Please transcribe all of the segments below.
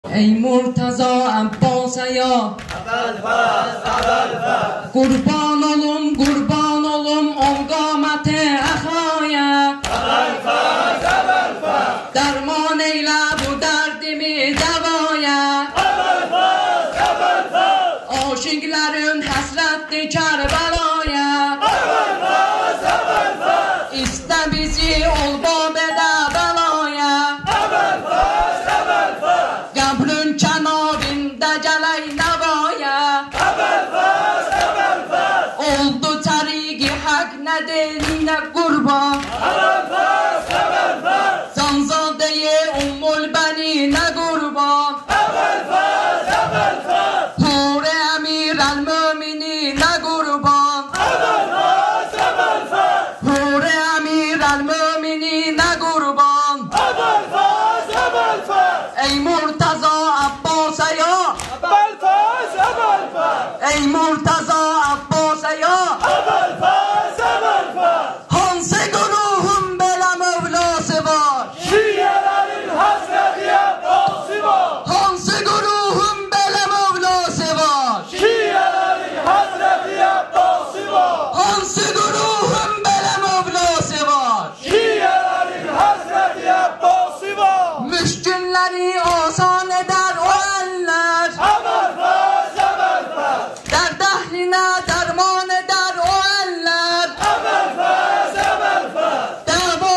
ای مرتضی عباسیا قربان olum ol qamete əxaya Derman eyle bu derdimi devaya Aşıkların həsrətli Kərbəlaya İstə bizi ol babədə bəlaya Qəbrün kənarında gələk nəvaya Oldu təriqi haqq nə delinə qurban Zanzadeye ummul bəninə qurban Hur-i əmir əl-mümininə qurban Hur-i əmir əl-mümininə qurban Ey Murtaza Abbasaya Ey Murtaza Abbasaya Hansı guruhun belə mövlası var Şiyelerin Hazreti Abbası var Hansı guruhun belə mövlası var Şiyelerin Hazreti Abbası var Hansı guruhun belə mövlası var Şiyelerin Hazreti Abbası var Müşkünləri asan eder o eller Əməlfəz, əməlfəz Dərd əhlinə dərman eder o eller Əməlfəz, əməlfəz Dava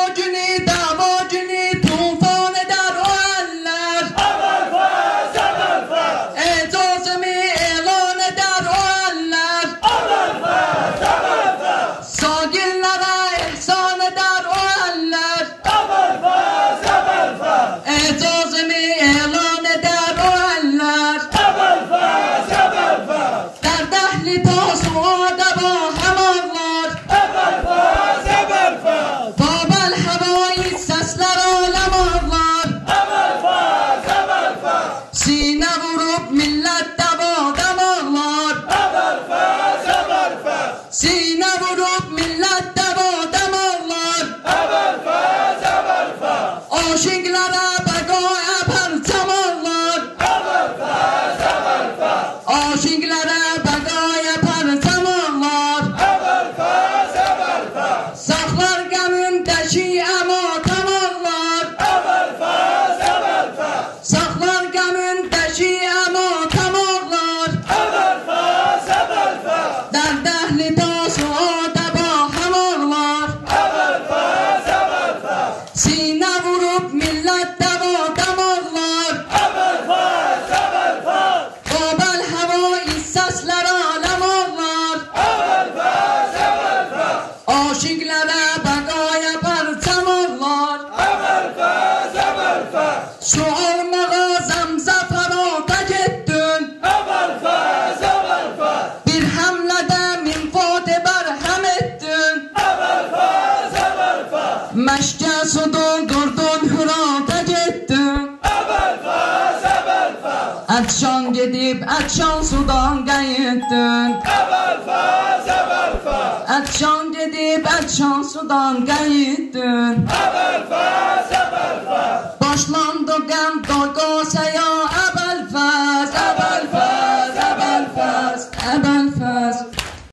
günü tufan eder o eller Əməlfəz, əməlfəz Ecazımı elan eder o eller Əməlfəz, əməlfəz Sagillere ihsan eder o eller Əməlfəz, əməlfəz Ecazımı elan eder o eller Əməlfəz, əməlfəz Dərd əhli ta suada ba həmavlar Əməlfəz, əməlfəz Babel havayı sesler alem ağlar Əməlfəz, əməlfəz Sine vurup millet devadem ağlar Əməlfəz, əməlfəz Sine vurup millet devadem ağlar Əməlfəz, əməlfəz Aşıklara begaya perçem ağlar Əməlfəz, əməlfəz Aşıklara begaya perçem ağlar Əməlfəz, əməlfəz Saklar gemindeki ematem ağlar Əməlfəz, əməlfəz Saklar gemindeki ematem ağlar Əməlfəz, əməlfəz Dərd əhli ta suada ba hem ağlar Əməlfəz, əməlfəz Sine vurup millet devadem ağlar Əməlfəz, əməlfəz Babel havayı sesler alem ağlar Əməlfəz, əməlfəz Aşıklara begaya perçem ağlar Əməlfəz, əməlfəz Şu almağa zemzeferata gittin Əməlfəz, əməlfəz Bir həmlədə minfati bərhəm ettin Əməlfəz, əməlfəz Məşkə su doldurdun hürata gittin Əməlfəz, əməlfəz Ətşan gedib ətşan sudan qayıtdın Əməlfəz, əməlfəz Ətşan gedib ətşan sudan qayıtdın Əməlfəz, əməlfəz Başlandı qəm